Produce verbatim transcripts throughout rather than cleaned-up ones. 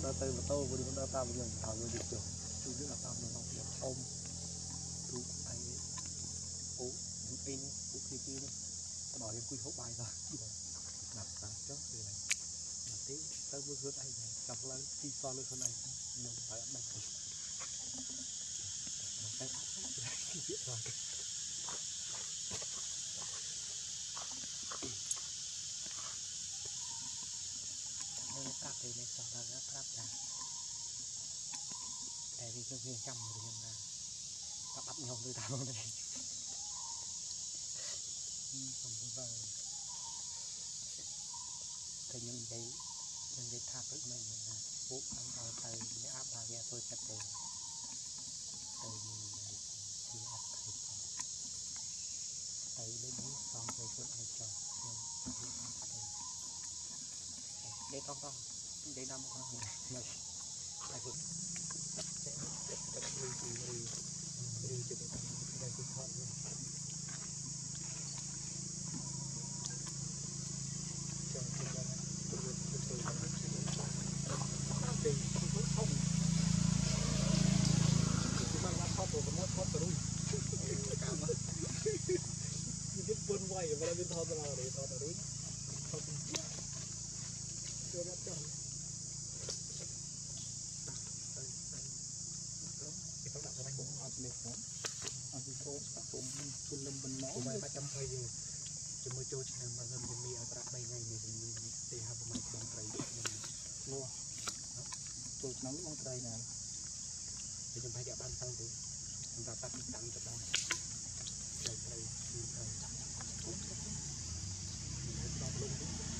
đa tay mà tao vừa đi đa tay bây giờ thảo rồi được rồi tôi biết là tao nó học được ôm chú anh ố anh ố kia kia đấy bảo em quy hốc bài ra đặt ra trước rồi này mà tí tới bước hướng anh này gặp lên khi so lên hướng anh nhưng phải đánh tay tay biết rồi nên các cái này sao ra rất rất là tại vì cái viên trăm rồi nhưng mà các bắt nhau từ tao này không có vợ cái những cái những cái tháp tự mình là phúc ăn vào tay để áp vào nghe tôi chặt từ từ mình này thì áp thầy thầy đến bốn xong rồi cuốn ai chọn nhưng để con con để năm con này này vượt sẽ sẽ đi đi đi đi cho cái đây cái thợ luôn cho cái này tôi tôi tôi đi không không chúng ta thoát rồi có một thoát rồi cảm ơn những cái quân quay và bên thoát là để thoát rồi thoát chưa bắt cho các bạn các cũng ăn lên món ăn thì tốt các cũng chun lâm bên nó vậy ba trăm thôi rồi chỉ mới trôi chừng mà gần thì mi ở trạm bay ngày này thì thì hai mươi mấy bằng cây luôn trôi nắng bằng cây này thì chúng ta sẽ ban sau thì chúng ta tắt tặng cho bạn cây cây cây cây cũng luôn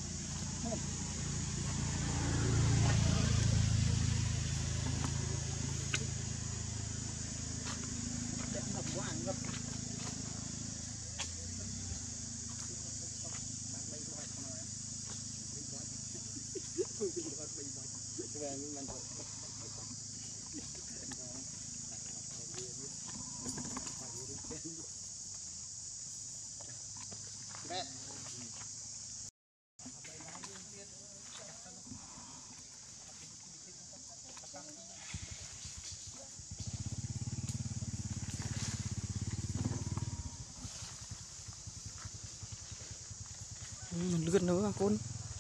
mình lướt nữa con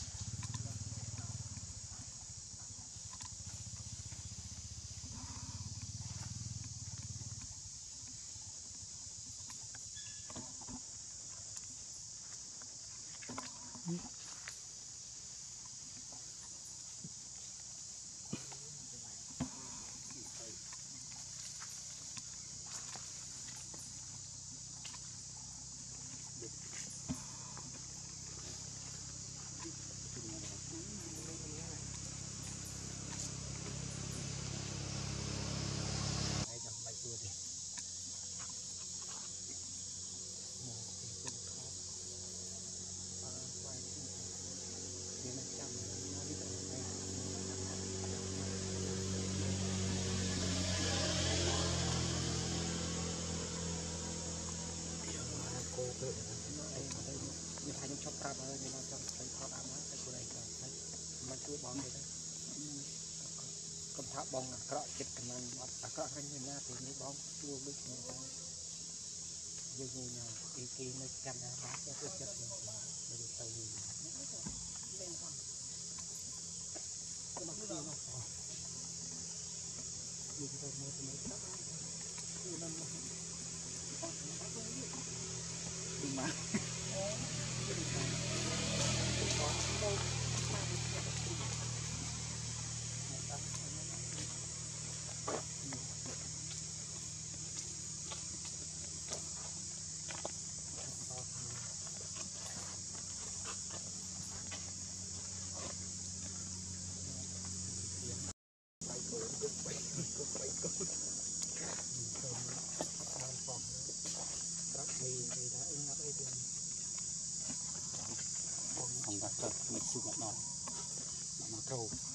như thay trong chốc ra rồi nhưng mà trong cái thọ ám á cái của này cả thấy mà chưa bong vậy đấy cầm tháp bong cọ chích cầm ăn bắt cọ cái như na thì mới bong chua bích này thôi như như nhau kỳ kỳ nó chăn ra bát cho tôi chất thì để được tàu gì lên con cái bác kia nó khó như cái này mới mới cắt cứ năm đi mà không đặt được mình sử dụng nó nó câu